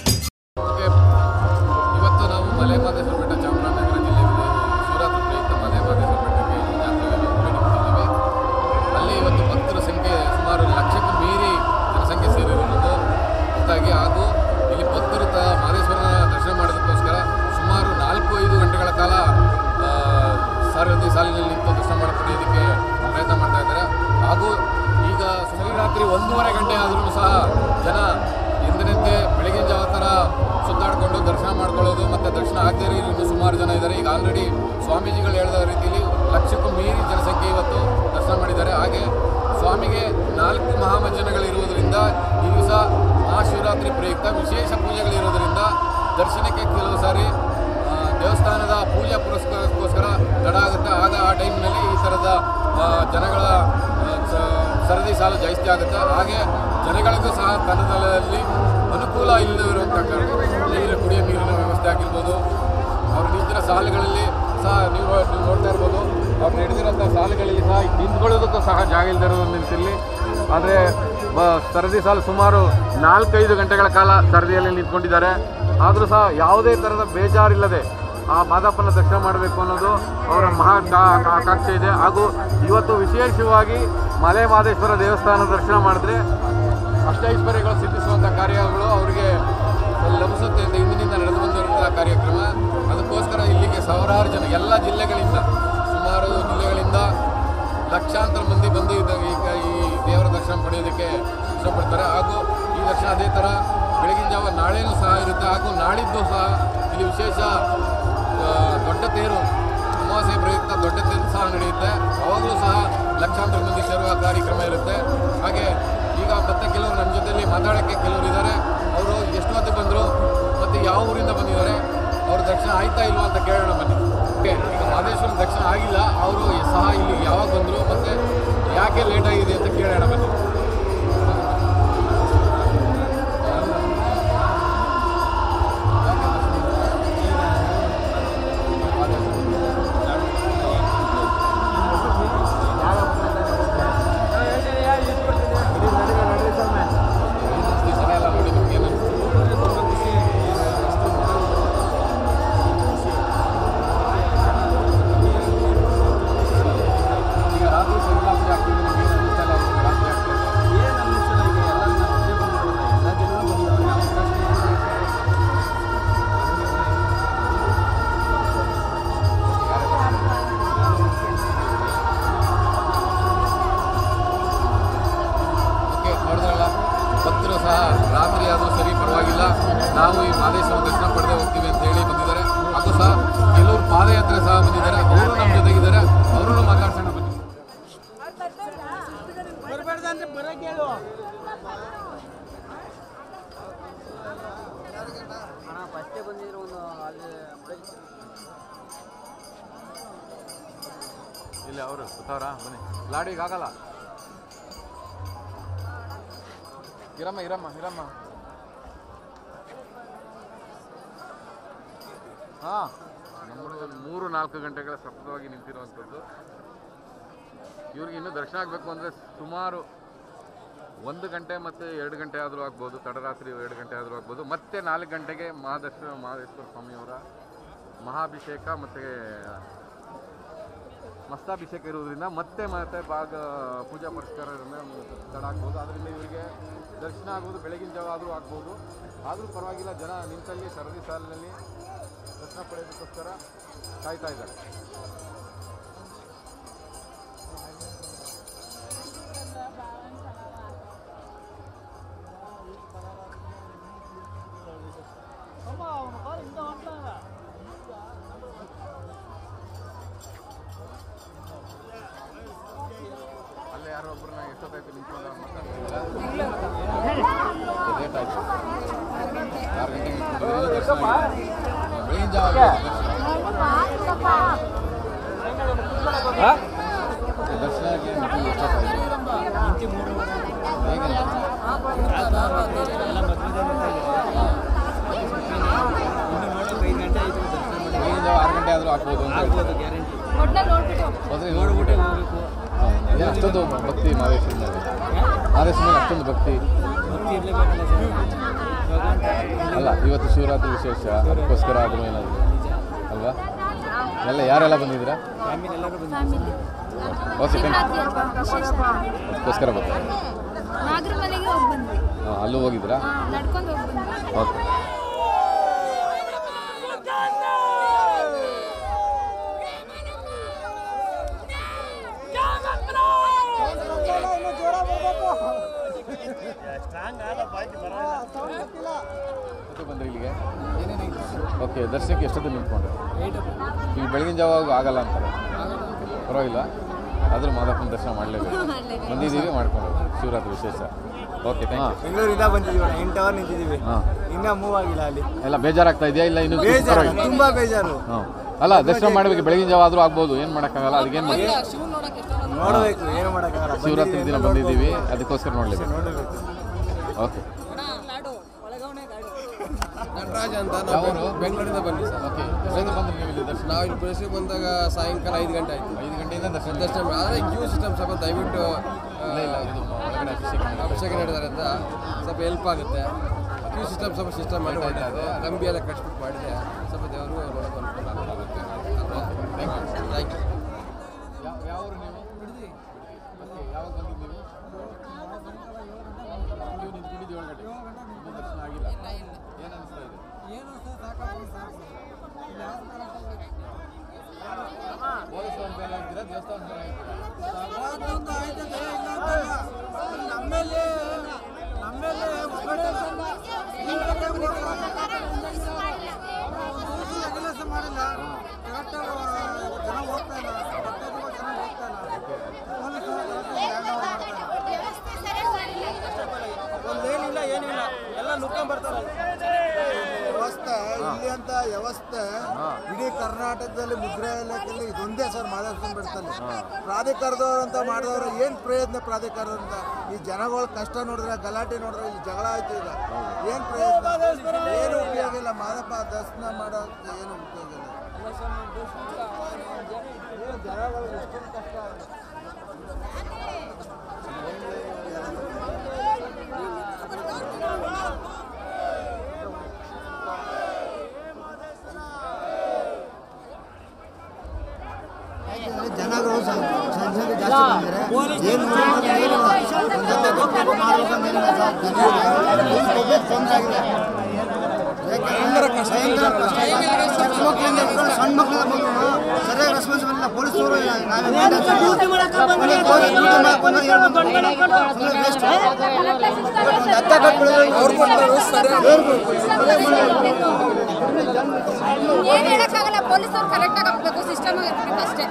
ಇವತ್ತು ನಾವು ಮಲೆಮಹದೇಶ್ವರ ಬೆಟ್ಟ ಚಾಮರಾಜನಗರ ಜಿಲ್ಲೆಯಲ್ಲಿ ಶಿವರಾತ್ರಿ ಪ್ರಯುಕ್ತ ಮಲೆಮಹದೇಶ್ವರ ಬೆಟ್ಟಕ್ಕೆ ಜಾತ್ರೆಗೆ ಭೇಟಿ ಕೊಟ್ಟಿದ್ದೇವೆ. ಅಲ್ಲಿ ಇವತ್ತು ಭಕ್ತರ ಸಂಖ್ಯೆ ಸುಮಾರು ಲಕ್ಷಕ್ಕೂ ಮೀರಿ ಜನಸಂಖ್ಯೆ ಸೇರಿರುವುದು ಗೊತ್ತಾಗಿ, ಹಾಗೂ ಇಲ್ಲಿ ಭಕ್ತರು ತ ಮಹದೇಶ್ವರನ ದರ್ಶನ ಮಾಡೋದಕ್ಕೋಸ್ಕರ ಸುಮಾರು ನಾಲ್ಕು ಐದು ಗಂಟೆಗಳ ಕಾಲ ಸಾರಥಿ ಸಾಲಿನಲ್ಲಿ ನಿಂತು ದರ್ಶನ ಮಾಡಿ ಪಡೆಯೋದಕ್ಕೆ ಪ್ರಯತ್ನ ಮಾಡ್ತಾ ಇದ್ದಾರೆ. ಹಾಗೂ ಈಗ ರಾತ್ರಿ ಒಂದೂವರೆ ಗಂಟೆ ಆದರೂ ಸಹ ಜನ ಎಂದಿನಂತೆ ಬೆಳಗಿನ ಜಾವ ಥರ ಸುತ್ತಾಡಿಕೊಂಡು ದರ್ಶನ ಮಾಡ್ಕೊಳ್ಳೋದು ಮತ್ತು ದರ್ಶನ ಆಗದೇ ಇರೋ ಸುಮಾರು ಜನ ಇದ್ದಾರೆ. ಈಗ ಆಲ್ರೆಡಿ ಸ್ವಾಮೀಜಿಗಳು ಹೇಳಿದ ರೀತಿಯಲ್ಲಿ ಲಕ್ಷಕ್ಕೂ ಮೀರಿ ಜನಸಂಖ್ಯೆ ಇವತ್ತು ದರ್ಶನ ಮಾಡಿದ್ದಾರೆ. ಹಾಗೆ ಸ್ವಾಮಿಗೆ ನಾಲ್ಕು ಮಹಾಮಜ್ಜನಗಳಿರುವುದರಿಂದ ಈ ದಿವಸ ಮಹಾಶಿವರಾತ್ರಿ ಪ್ರಯುಕ್ತ ವಿಶೇಷ ಪೂಜೆಗಳಿರೋದರಿಂದ ದರ್ಶನಕ್ಕೆ ಕೆಲವು ಸಾರಿ ದೇವಸ್ಥಾನದ ಪೂಜಾ ಪುರಸ್ಕಾರಕ್ಕೋಸ್ಕರ ತಡ ಆಗುತ್ತೆ. ಆಗ ಆ ಟೈಮ್ನಲ್ಲಿ ಈ ಥರದ ಜನಗಳ ಸರದಿ ಸಾಲು ಜಾಸ್ತಿ ಆಗುತ್ತೆ. ಹಾಗೆ ಜನಗಳಿಗೂ ಸಹ ಕನ್ನಡದಲ್ಲಿ ಅನುಕೂಲ ಇಲ್ಲದಿರುವಂಥ ಕಾರಣ ನೀರು ಕುಡಿಯೋ ನೀರಿನ ವ್ಯವಸ್ಥೆ ಆಗಿರ್ಬೋದು, ಅವ್ರು ನಿಂತಿರೋ ಸಾಲುಗಳಲ್ಲಿ ಸಹ ನೀವು ನೀವು ನೋಡ್ತಾ ಇರ್ಬೋದು, ಅವ್ರು ನಡೆದಿರೋಂಥ ಸಾಲುಗಳಲ್ಲಿ ಸಹ ನಿಂತ್ಕೊಳ್ಳೋದಕ್ಕೂ ಸಹ ಜಾಗ ಇಲ್ಲದಿರೋದು ನಿಂತಿಲ್ಲಿ. ಆದರೆ ಬ ಸರದಿ ಸಾಲು ಸುಮಾರು ನಾಲ್ಕೈದು ಗಂಟೆಗಳ ಕಾಲ ಸರದಿಯಲ್ಲಿ ನಿಂತ್ಕೊಂಡಿದ್ದಾರೆ. ಆದರೂ ಸಹ ಯಾವುದೇ ಥರದ ಬೇಜಾರಿಲ್ಲದೆ ಆ ಮಾದಪ್ಪನ ದರ್ಶನ ಮಾಡಬೇಕು ಅನ್ನೋದು ಅವರ ಮಹಾ ಆಕಾಂಕ್ಷೆ ಇದೆ. ಹಾಗೂ ಇವತ್ತು ವಿಶೇಷವಾಗಿ ಮಲೆ ಮಹದೇಶ್ವರ ದೇವಸ್ಥಾನ ದರ್ಶನ ಮಾಡಿದ್ರೆ ಅಷ್ಟೈಶ್ವರ್ಯಗಳು ಸಿದ್ಧಿಸುವಂಥ ಕಾರ್ಯಗಳು ಅವರಿಗೆ ಲಭಿಸುತ್ತೆ ಅಂತ ಇಂದಿನಿಂದ ನಡೆದು ಬಂದಿರುವಂಥ ಕಾರ್ಯಕ್ರಮ. ಅದಕ್ಕೋಸ್ಕರ ಇಲ್ಲಿಗೆ ಸಾವಿರಾರು ಜನ ಎಲ್ಲ ಜಿಲ್ಲೆಗಳಿಂದ ಸುಮಾರು ಜಿಲ್ಲೆಗಳಿಂದ ಲಕ್ಷಾಂತರ ಮಂದಿ ಬಂದು ಈಗ ಈ ದೇವರ ದರ್ಶನ ಪಡೆಯೋದಕ್ಕೆ ಇಷ್ಟಪಡ್ತಾರೆ. ಹಾಗೂ ಈ ದರ್ಶನ ಅದೇ ಥರ ಬೆಳಗಿನ ಜಾವ ನಾಳೆನೂ ಸಹ ಇರುತ್ತೆ. ಹಾಗೂ ನಾಳಿದ್ದು ಸಹ ಇಲ್ಲಿ ವಿಶೇಷ ದೊಡ್ಡ ತೇರು ಅಮಾವಾಸ್ಯೆ ಪ್ರಯುಕ್ತ ದೊಡ್ಡ ತೇರು ಸಹ ನಡೆಯುತ್ತೆ. ಅವಾಗಲೂ ಸಹ ಲಕ್ಷಾಂತರ ಮಂದಿ ಸೇರುವ ಕಾರ್ಯಕ್ರಮ ಇರುತ್ತೆ. ಹಾಗೆ ಈಗ ಮತ್ತೆ ಕೆಲವರು ನಮ್ಮ ಜೊತೆಯಲ್ಲಿ ಮಾತಾಡೋಕ್ಕೆ ಕೆಲವರು ಇದ್ದಾರೆ. ಅವರು ಎಷ್ಟು ಹೊತ್ತು ಬಂದರು ಮತ್ತು ಯಾವ ಊರಿಂದ ಬಂದಿದ್ದಾರೆ, ಅವ್ರ ದರ್ಶನ ಆಯ್ತಾ ಇಲ್ವಾ ಅಂತ ಕೇಳೋಣ ಬನ್ನಿ. ಓಕೆ, ಈಗ ಮಹದೇಶ್ವರ ದರ್ಶನ ಆಗಿಲ್ಲ, ಅವರು ಸಹ ಇಲ್ಲಿ ಯಾವಾಗ ಬಂದರು ಮತ್ತು ಯಾಕೆ ಲೇಟ್ ಆಗಿದೆ ಅಂತ ಕೇಳೋಣ ಬನ್ನಿ. ರಾತ್ರಿ ಆದರೂ ಸರಿ ಪರವಾಗಿಲ್ಲ, ನಾವು ಈ ಮಹದೇಶ್ವರ ದರ್ಶನ ಪಡೆದೇ ಹೋಗ್ತೀವಿ ಅಂತ ಹೇಳಿ ಬಂದಿದ್ದಾರೆ. ಅದು ಸಹ ಕೆಲವರು ಪಾದಯಾತ್ರೆ ಸಹ ಬಂದಿದ್ದಾರೆ, ಅವರು ನಮ್ಮ ಜೊತೆಗಿದ್ದಾರೆ, ಅವರನ್ನು ಮಾತಾಡ್ಸೋಣ ಬನ್ನಿ. ಇಲ್ಲಿ ಅವರು ಗೊತ್ತವ್ರಾ? ಬನ್ನಿ, ಲಾಡಿಗೆ ಆಗಲ್ಲ. ಇರಮ್ಮ ಇರಮ್ಮ ಇರಮ್ಮ ಹಾಂ, ನಮ್ಮದು ಒಂದು ಮೂರು ನಾಲ್ಕು ಗಂಟೆಗಳ ಸತತವಾಗಿ ನಿಂತಿರುವಂಥದ್ದು. ಇವ್ರಿಗೆ ಇನ್ನೂ ದರ್ಶನ ಆಗಬೇಕು ಅಂದರೆ ಸುಮಾರು ಒಂದು ಗಂಟೆ ಮತ್ತು ಎರಡು ಗಂಟೆ ಆದರೂ ಆಗ್ಬೋದು, ತಡರಾತ್ರಿ ಎರಡು ಗಂಟೆ ಆದರೂ ಆಗ್ಬೋದು. ಮತ್ತೆ ನಾಲ್ಕು ಗಂಟೆಗೆ ಮಹಾದರ್ಶನ ಮಹದೇಶ್ವರ ಸ್ವಾಮಿಯವರ ಮಹಾಭಿಷೇಕ ಮತ್ತು ಮಸ್ತಾಭಿಷೇಕ ಇರುವುದರಿಂದ ಮತ್ತೆ ಮತ್ತೆ ಭಾಗ ಪೂಜಾ ಪುರಸ್ಕಾರದಿಂದ ತಡ ಆಗ್ಬೋದು. ಅದರಿಂದ ಇವರಿಗೆ ದರ್ಶನ ಆಗೋದು ಬೆಳಗಿನ ಜಾವ ಆದರೂ ಆಗ್ಬೋದು. ಆದರೂ ಪರವಾಗಿಲ್ಲ, ಜನ ನಿಂತಲ್ಲಿ ಸರದಿ ಸಾಲಿನಲ್ಲಿ ದರ್ಶನ ಪಡೆಯೋದಕ್ಕೋಸ್ಕರ ಕಾಯ್ತಾ ಇದ್ದಾರೆ. ಅಲ್ಲೇ ಯಾರೋ ಒಬ್ಬರನ್ನ ಎಷ್ಟೊತ್ತಾಯ್ತು ನಿಂತ್ಕೊಂಡು ಮಾತಾಡ್ತಿಲ್ಲ. ಲೇಟ್ ಆಯ್ತು, ಆರು ಗಂಟೆಗೆ ದರ್ಶನ ಬೆಳಗಿನ ಜಾವ ದರ್ಶನಕ್ಕೆ ಎಷ್ಟೊತ್ತಾಯ್ತು? ಹೇಗೆ ಬೆಳಗಿನ ಜಾವ ಆರು ಗಂಟೆ ಆದರೂ ಆಗ್ಬೋದು ಅಂತ ಹೋದ್ರೆ ನೋಡ್ಬಿಟ್ಟೆ ಹೋಗ್ಬೇಕು. ಅಷ್ಟೊಂದು ಭಕ್ತಿ ಮಹದೇಶ್ವರ ಮೇಲೆ, ಮಹದೇಶ್ವರ ಮೇಲೆ ಅಷ್ಟೊಂದು ಭಕ್ತಿ ಅಲ್ಲ. ಇವತ್ತು ಶಿವರಾತ್ರಿ ವಿಶೇಷ, ಅದಕ್ಕೋಸ್ಕರ ಆದರೂ ಏನಾದರೂ ಅಲ್ವಾ? ಎಲ್ಲ ಯಾರೆಲ್ಲ ಬಂದಿದ್ದೀರಾ? ಓಕೆ, ಅದಕ್ಕೋಸ್ಕರ ಬರ್ತಾರೆ. ಹಾಂ, ಅಲ್ಲೂ ಹೋಗಿದ್ದೀರಾ? ಓಕೆ. ಬಂದ್ರಿ ಇಲ್ಲಿಗೆ? ಓಕೆ, ದರ್ಶನಕ್ಕೆ ಎಷ್ಟೊತ್ತು ನಿಂತ್ಕೊಂಡ್ರೆ? ಈಗ ಬೆಳಗಿನ ಜಾವ ಆಗಲ್ಲ ಅಂತಾರೆ, ಪರವಾಗಿಲ್ಲ. ಆದರೂ ಮಾದಪ್ಪನ ದರ್ಶನ ಮಾಡಲೇಬೇಕು. ಬಂದಿದ್ದೀವಿ, ಮಾಡ್ಕೊಂಡು ಶಿವರಾತ್ರಿ ವಿಶೇಷ. Okay, thank you. ಬೆಂಗಳೂರಿಂದ ಬಂದಿದ್ದೀವಿ, ಎಂಟು ಅವರ್ ನಿಂತಿದ್ದೀವಿ. ಹಾಂ, ಇನ್ನೂ ಮೂವ್ ಆಗಿಲ್ಲ. ಅಲ್ಲಿ ಎಲ್ಲ ಬೇಜಾರಾಗ್ತಾ ಇದೆಯಾ? ಇಲ್ಲ ಇನ್ನೂ ಬೇಜಾರು, ತುಂಬ ಬೇಜಾರು. ಹಾಂ, ಅಲ್ಲ ದರ್ಶನ ಮಾಡಬೇಕು, ಬೆಳಗಿನ ಜಾವ ಆದರೂ ಆಗ್ಬೋದು, ಏನು ಮಾಡೋಕ್ಕಾಗಲ್ಲ. ಅದಕ್ಕೇನು ಮಾಡಿ ನೋಡಬೇಕು, ಏನು ಮಾಡೋಕ್ಕಾಗಲ್ಲ. ಶಿವರಾತ್ರಿ ದಿನ ಬಂದಿದ್ದೀವಿ, ಅದಕ್ಕೋಸ್ಕರ ನೋಡಲೇಬೇಕು. ನೋಡಬೇಕು. ಓಕೆ. ನಟರಾಜ ಅಂತ ನಾವು ಬೆಂಗಳೂರಿಂದ ಬಂದ್ವಿ ಸರ್. ಓಕೆ, ಎಷ್ಟೊತ್ತಿಗೆ ಬಂದ್ರಿ ನೀವು ಇಲ್ಲಿ ದರ್ಶನ? ನಾವು ಇಲ್ಲಿ ಪ್ಲೇಸಿಗೆ ಬಂದಾಗ ಸಾಯಂಕಾಲ ಐದು ಗಂಟೆ ಆಯಿತು. ಐದು ಗಂಟೆಯಿಂದ ದರ್ಶನ ದರ್ಶನ ಆದರೆ ಕ್ಯೂ ಸಿಸ್ಟಮ್ ಸ್ವಲ್ಪ ದಯವಿಟ್ಟು ಇಲ್ಲ ಇಲ್ಲ ಇದು ಒಳಗಡೆ ಅಭಿಷೇಕ ಅಭಿಷೇಕ ನಡೆದಾರಿಂದ ಸ್ವಲ್ಪ ಹೆಲ್ಪ್ ಆಗುತ್ತೆ. ಕ್ಯೂ ಸಿಸ್ಟಮ್ ಸ್ವಲ್ಪ ಸಿಸ್ಟಮ್ ಮಾಡಿ ಇದೆ, ಕಂಬಿ ಎಲ್ಲ ಕಟ್ಬಿಟ್ಟು ಮಾಡಿದೆ, ಸ್ವಲ್ಪ ದೇವರು ನೋಡೋಕೆ ಅನುಕೂಲ ಆಗುತ್ತೆ. Thank you. Thank you. ಯಾವ ಯಾವ ಊರು ನೀವು? ಓಕೆ, ಯಾವಾಗ ಬಂದಿದ್ದೀವಿ? ನೀವು ನಿಂತ್ಕೊಂಡಿದ್ದು ಏಳು ಗಂಟೆ, ಇನ್ನೂ ದರ್ಶನ ಆಗಿಲ್ಲ. ಏನು ಅನಿಸ್ತಾ ಇದೆ? ಪೊಲೀಸರು ಬೇರೆ ಆಗ್ತೀರಾ, ದೇವಸ್ಥಾನ ಬೇರೆ ಒಂದೇನಿಲ್ಲ, ಏನಿಲ್ಲ, ಎಲ್ಲ ನುಕ್ಕೊಂಡ್ ಬರ್ತಾರೆ. ವ್ಯವಸ್ಥೆ ಇಲ್ಲಿ ಅಂತ ವ್ಯವಸ್ಥೆ ಇಡೀ ಕರ್ನಾಟಕದಲ್ಲಿ ಮುದ್ರಾ ಇಲಾಖೆಯಲ್ಲಿ ಇದೊಂದೇ ಸರ್ ಮಾದಪ್ಪನ ಬೆಟ್ಟದಲ್ಲಿ. ಪ್ರಾಧಿಕಾರದವ್ರು ಅಂತ ಮಾಡಿದವರು ಏನು ಪ್ರಯತ್ನ ಪ್ರಾಧಿಕಾರದವ್ರು ಅಂತ? ಈ ಜನಗಳ ಕಷ್ಟ ನೋಡಿದ್ರೆ, ಗಲಾಟೆ ನೋಡಿದ್ರೆ, ಇಲ್ಲಿ ಜಗಳ ಆಯ್ತು. ಈಗ ಏನು ಪ್ರಯತ್ನ, ಏನು ಉಪಯೋಗ ಇಲ್ಲ. ಮಾದಪ್ಪ ದರ್ಶನ ಮಾಡೋಕ್ಕೆ ಏನು ಉಪಯೋಗ ಇಲ್ಲ. ಜನಗಳು ಎಷ್ಟೊಂದು ಕಷ್ಟ. ಜನಗಳು ಸಂಖ್ಯೆ ಜಾಸ್ತಿ ಬಂದಿದ್ದಾರೆ. ಏನು ಸಣ್ಣ ಮಕ್ಕಳಿಂದ ಬಂದು ಸರಿಯಾಗಿ ರೆಸ್ಪಾನ್ಸಿಬಲ್ ಇಲ್ಲ. ಪೊಲೀಸರು ಏನು ಹೇಳಕ್ಕಾಗಲ್ಲ. ಪೊಲೀಸರು ಕರೆಕ್ಟಾಗಿ ಹಾಕ್ಬೇಕು, ಸಿಸ್ಟಮ್ ಇರಬೇಕು ಅಷ್ಟೇ.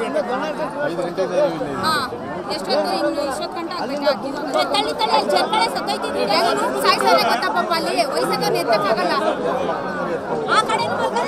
ಹಾಂ, ಎಷ್ಟೊತ್ತು ಇನ್ನು ಇಷ್ಟೊತ್ತು ಗಂಟೆ ಆಗ್ಬೇಕು. ತಳ್ಳಿ ತಳ್ಳಿ ಜನಗಳೇ ಸತ್ತೈತಿದ್ವಿ. ಸಾಯಿಸೋದೇ ಗೊತ್ತಪ್ಪ, ಅಲ್ಲಿ ವಯಸ್ಸಾಗ ಎತ್ತಕ್ಕಾಗಲ್ಲ. ಆ ಕಡೆ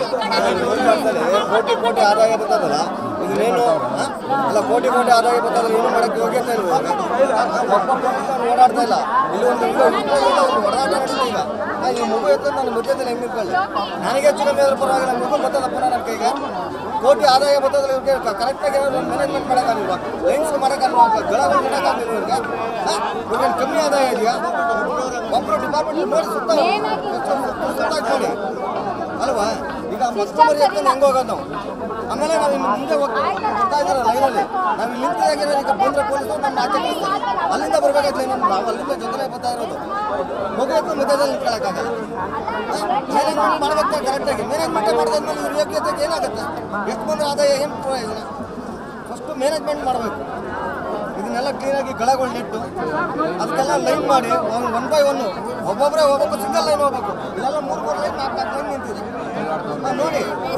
ಕೋಟಿ ಕೋಟಿ ಆದಾಯ ಬರ್ತದಲ್ಲ, ಇದನ್ನೇನು ಅಲ್ಲ, ಕೋಟಿ ಕೋಟಿ ಆದಾಯ ಬರ್ತದಲ್ಲ, ಏನು ಮಾಡಕ್ಕೆ ಯೋಗ್ಯತೆ ಇಲ್ವಾ? ಓಡಾಡ್ತಾ ಇಲ್ಲ. ಇಲ್ಲಿ ಒಂದು ಓಡಾಟ ನಡೀತಿದೆ. ಈಗ ಈ ಮಗು ಎತ್ತ ನನ್ನ ಮಧ್ಯದಲ್ಲಿ ಹೆಂಗೆ ನಿಂತ್ಕೊಳ್ಳಿ? ನನಗೆ ಹೆಚ್ಚು ಕಮ್ಮಿ ಆದ್ರೂ ಪರವಾಗಿಲ್ಲ, ಮಗು ಬರ್ತದಪ್ಪ ನನ್ನ ಕೈಗೆ. ಕೋಟಿ ಆದಾಯ ಬರ್ತದಲ್ಲ, ಇವ್ರಿಗೆ ಕರೆಕ್ಟಾಗಿ ಮ್ಯಾನೇಜ್ಮೆಂಟ್ ಮಾಡೋಕ್ಕಾಗಿಲ್ವಾ? ಲೈನ್ಸ್ ಮಾಡೋಕ್ಕಾಗಲ್ವಾ? ಗಳಗಳು ಮಾಡೋಕ್ಕಾಗಲಿಲ್ಲ ಇವ್ರಿಗೆ. ಇವ್ರಿಗೆ ಕಮ್ಮಿ ಆದಾಯ ಇದೆಯಾ? ಒಬ್ಬರು ಡಿಪಾರ್ಟ್ಮೆಂಟ್ ನೋಡಿ ಸುತ್ತ ಸುತ್ತಾಗಿ ನೋಡಿ ಅಲ್ವಾ? ಈಗ ಮತ್ತೊಬ್ಬರು ಎತ್ಕೊಂಡು ಹೆಂಗೆ ಹೋಗೋದು ನಾವು? ಆಮೇಲೆ ನಾವು ಇನ್ನು ಮುಂದೆ ಹೋಗ್ತಾ ಇದ್ದಾರೆ ಲೈನಲ್ಲಿ. ನಾವು ಇಲ್ಲಿ ನಿಂತಾಗ ಈಗ ಬಂದರೆ ಪೊಲೀಸರು ನಮ್ಮ ಆಚೆ ಕಳಿಸ್ತಾರೆ. ಅಲ್ಲಿಂದ ಬರಬೇಕಾದ್ರೆ ನಮ್ಮ ನಾವು ಅಲ್ಲಿಂದ ಜೊತೆಲೇ ಬರ್ತಾ ಇರೋದು. ಮಗು ಎತ್ತು ಮಧ್ಯದಲ್ಲಿ ನಿಂತ್ಕೊಳ್ಳೋಕ್ಕಾಗಲ್ಲ. ಮ್ಯಾನೇಜ್ಮೆಂಟ್ ಮಾಡಬೇಕು ಕರೆಕ್ಟಾಗಿ. ಮ್ಯಾನೇಜ್ಮೆಂಟ್ ಮಾಡಿದ್ಮೇಲೆ ಇವ್ರ ಯೋಗ್ಯತೆಗೆ ಏನಾಗುತ್ತೆ? ಎಷ್ಟು ಬಂದರೆ ಆದಾಯ ಏನು ಪ್ರಯೋಜನ? ಫಸ್ಟು ಮ್ಯಾನೇಜ್ಮೆಂಟ್ ಮಾಡಬೇಕು. ಇದನ್ನೆಲ್ಲ ಕ್ಲೀನಾಗಿ ಗಳಗಳು ನೆಟ್ಟು ಅದಕ್ಕೆಲ್ಲ ಲೈನ್ ಮಾಡಿ ಒನ್ ಬೈ ಒನ್ನು ಒಬ್ಬೊಬ್ಬರೇ ಹೋಗ್ಬೇಕು, ಸಿಂಗಲ್ ಲೈನ್ ಹೋಗ್ಬೇಕು. ಇಲ್ಲೆಲ್ಲ ಮೂರು ಮೂರು ಲೈನ್ ನಾಲ್ಕು ನಾಲ್ಕು ಲೈನ್ ನಿಂತಿದೆ ನೋಡಿ.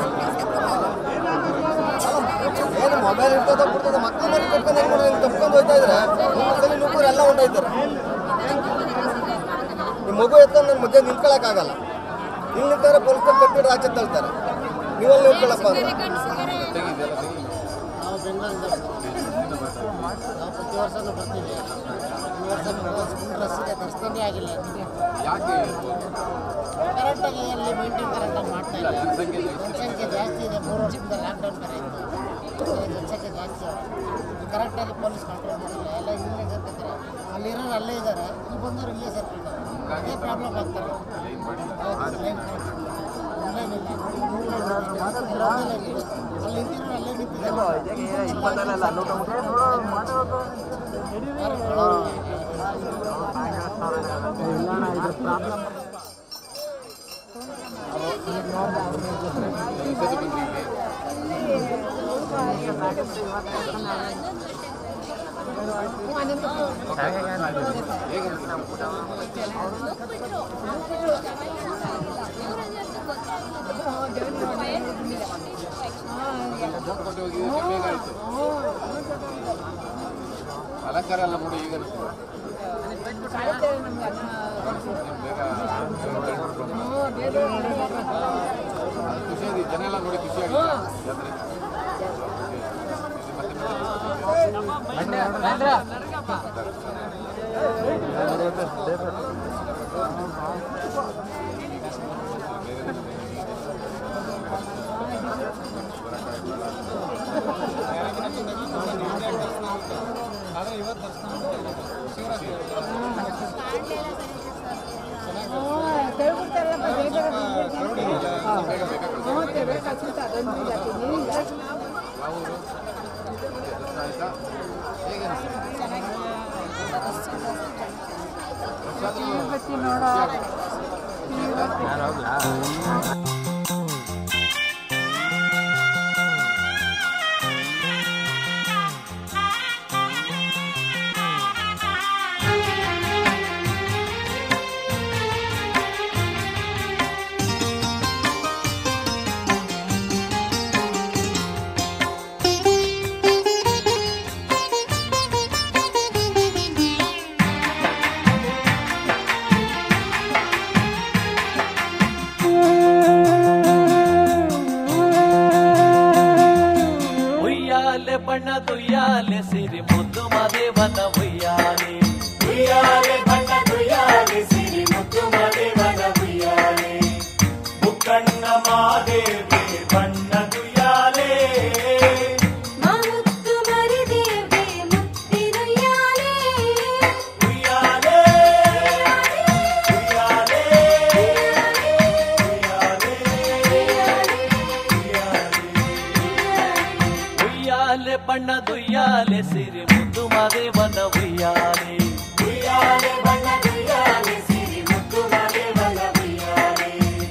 ಏನು ಮೊಬೈಲ್ ಇರ್ತದೋ ಬಿಡ್ತದೆ, ಮಕ್ಕಳು ಮರಿ ಕಟ್ಕೊಂಡು ಹೆಂಗೆ ಮಾಡಿ ತಪ್ಕೊಂಡು ಹೋಗ್ತಾ ಇದ್ರೆ ಸಲ ನುಗ್ಗೂರು ಎಲ್ಲ ಹೊಂಟೋಯ್ತಾರೆ. ಈ ಮಗು ಎತ್ತಂದು ನನ್ನ ಮಧ್ಯೆ ನಿಂತ್ಕೊಳ್ಳೋಕ್ಕಾಗಲ್ಲ. ಇಲ್ಲಿ ನಿಂತಾರೆ ಪೊಲೀಸರು ಕಟ್ಟಿಟ್ಟು ಆಚೆ ತಳ್ತಾರೆ. ನೀವೆಲ್ಲ ನಿಂತ್ಕೊಳ್ಳಪ್ಪ ಅಂದ್ರೆ ನಾವು ಬೆಂಗಳೂರಿಂದ ನಾವು ಪ್ರತಿ ವರ್ಷನೂ ಬರ್ತೀವಿ. ಈ ವರ್ಷ ರಸ್ತೆ ದರ್ಶನವೇ ಆಗಿಲ್ಲ. ಯಾಕೆ ಕರೆಕ್ಟಾಗಿ ಅಲ್ಲಿ ಮೈಂಟೈನ್ ಕರೆಕ್ಟಾಗಿ ಮಾಡ್ತಾ ಇಲ್ಲ. ಜನಸಂಖ್ಯೆ ಜಾಸ್ತಿ ಇದೆ. ಮೂರು ವರ್ಷದಿಂದ ಲಾಕ್ಡೌನ್ ಬೇರೆ ಇತ್ತು. ಜನಸಂಖ್ಯೆ ಜಾಸ್ತಿ ಇದೆ. ಕರೆಕ್ಟಾಗಿ ಪೊಲೀಸ್ ಕಂಟ್ರೋಲ್ ಮಾಡಿಲ್ಲ. ಎಲ್ಲ ಇಲ್ಲೇ ಸೇರ್ತಿದ್ದಾರೆ. ಅಲ್ಲಿರೋರು ಅಲ್ಲೇ ಇದ್ದಾರೆ, ಇಲ್ಲಿ ಬಂದವರು ಇಲ್ಲೇ ಸೇರ್ತಿದ್ದಾರೆ. ಅದೇ ಪ್ರಾಬ್ಲಮ್ ಆಗ್ತಾರೆ. ಹೌದು, ಲೈನ್ ಕರೆಕ್ಟ್ ಆನ್ಲೈನ್ ಇಲ್ಲ. ಅಲ್ಲಿ ನಿಂತಿರೋ ಅಲ್ಲೇ ನಿಂತಿದ್ದಾರೆ. ಕೊಟ್ಟು ಹೋಗಿದ್ದಕ್ಕೆ ಬೇಗ ಆಯಿತು. ಅಲಂಕಾರ ಎಲ್ಲ ನೋಡಿ ಈಗ ಬೇಗ ಖುಷಿ ಜನ ಎಲ್ಲ ನೋಡಿ ಖುಷಿ ಆಗಿದೆ. ಬಣ್ಣ ದುಯ್ಯಾಲೆ ಸಿರಿ ಮುದ್ದು ಮದೇವನ ಉಯ್ಯಾಲೆ ಉಯ್ಯಾಲೆ ಬಣ್ಣ ದುಯ್ಯಾಲೆ ಸಿರಿ ಮುದ್ದು ಮದೇವನ ಉಯ್ಯಾಲೆ ಮುಕ್ಕಣ್ಣ ಮಾದೇವಿ ಬಣ್ಣ ದುಯ್ಯಾಲೆ ಮುತ್ತು ಮರಿದೇವೆ ಮುತ್ತಿನುಯ್ಯಾಲೆ ಉಯ್ಯಾಲೆ ಉಯ್ಯಾಲೆ ಉಯ್ಯಾಲೆ ಬಣ್ಣ ದುಯ್ಯಾಲೆ ಸಿರಿ ಮುದ್ದು ಮದೇವನ ಉಯ್ಯಾಲೆ ಉಯ್ಯಾಲೆ ಬಣ್ಣ ದುಯ್ಯಾಲೆ ಸಿರಿ ಮುದ್ದು ಮದೇವನ ಉಯ್ಯಾಲೆ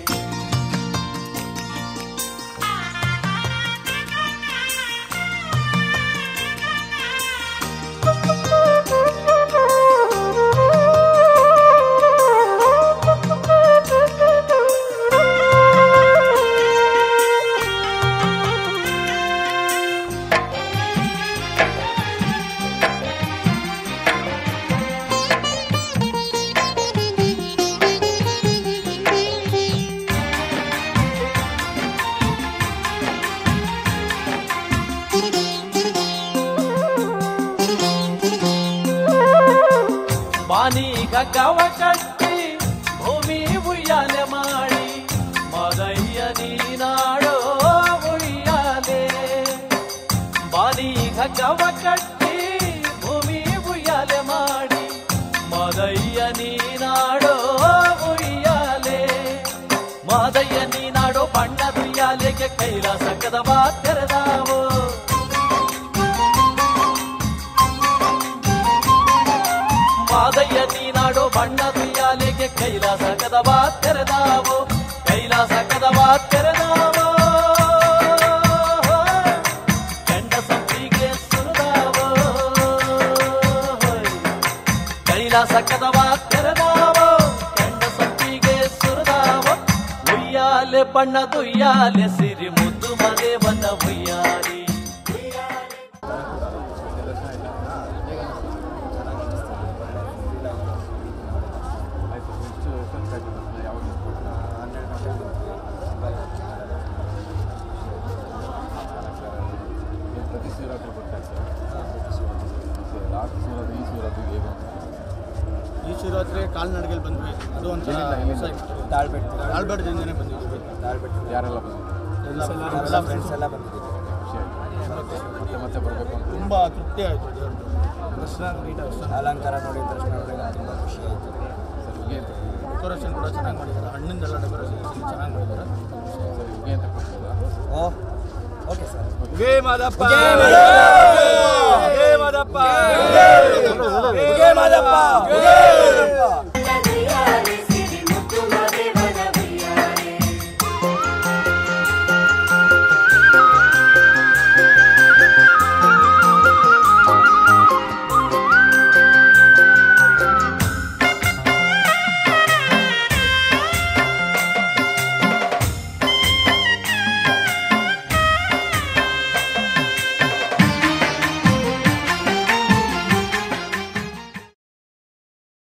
ಬಾನಿ ಗಗ್ಗವ ಕಟ್ಟಿ ಭೂಮಿ ಉಯ್ಯಾಲೆ ಮಾಡಿ ಮದಯ್ಯ ನೀನಾಡೋ ಉಯ್ಯಾಲೆ ಬಾನಿ ಗಗ್ಗವ ಕಟ್ಟಿ ಭೂಮಿ ಉಯ್ಯಾಲೆ ಮಾಡಿ ಮದಯ್ಯ ನೀನಾಡೋ ಉಯ್ಯಾಲೆ ಮದಯ್ಯ ನೀನಾಡೋ ಬಣ್ಣದ ಉಯ್ಯಾಲೆಗೆ ಕೈಲಾಸ ಕದವ ತೆರೆದಾವೋ ಮಾದಯ್ಯ ನೀನಾಡೋ ಬಣ್ಣದ ಉಯ್ಯಾಲೆಗೆ ಕೈಲಾಸ ಕದವ ತೆರೆದಾವೋ ಕೈಲಾಸ ಕದವ ತೆರೆದಾವೋ ಗಂಡ ಸಂಪಿಗೆ ಸುರಿದಾವೋ ಕೈಲಾಸ ಕದವ ತೆರೆದಾವೋ ಗಂಡ ಸಂಪಿಗೆ ಸುರಿದಾವೋ ಉಯ್ಯಾಲೆ ಬಣ್ಣದ ಉಯ್ಯಾಲೆ ಸಿರಿ ಮುದ್ದು ಮದೇವನ ಉಯ್ಯಾಲೆ ಈ ಶಿವರಾತ್ರಿ ಕಾಲ್ನಡಿಗೆಯಲ್ಲಿ ಬಂದ್ವಿ. ಅದು ಒಂದು ತಾಳ್ಬೆಟ್ಟು ತಾಳ್ಬೆಟ್ಟದಿಂದನೇ ಬಂದಿದ್ದೀವಿ. ತಾಳ್ಬೆಟ್ಟು ಯಾರೆಲ್ಲ ಬಂದಿದ್ದೀವಿ? ಎಲ್ಲ ಫ್ರೆಂಡ್ಸ್ ಎಲ್ಲ ಬಂದಿದ್ದೀವಿ. ಮತ್ತೆ ಮತ್ತೆ ಬರಬೇಕು ಅಂತ ತುಂಬ ತೃಪ್ತಿ ಆಯಿತು. ದರ್ಶನ ನೀಟಾಗಿ ಅಲಂಕಾರ ನೋಡಿ ದರ್ಶನ ನೋಡಿ ತುಂಬ ಖುಷಿ ಆಯಿತು. ಡೆಕೋರೇಷನ್ ಕೂಡ ಚೆನ್ನಾಗಿ ಮಾಡಿದ್ದಾರೆ. ಹಣ್ಣಿಂದೆಲ್ಲ ಡೆಕೋರೇಷನ್ ಚೆನ್ನಾಗಿ ಮಾಡಿದ್ದಾರೆ. Oh okay sir. ಜೈ ಮಾದಪ್ಪ ಜೈ ಮಾದಪ್ಪ ಜೈ ಮಾದಪ್ಪ.